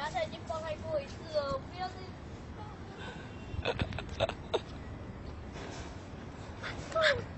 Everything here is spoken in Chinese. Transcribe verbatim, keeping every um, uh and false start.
牙才已经放开过一次了，不要再。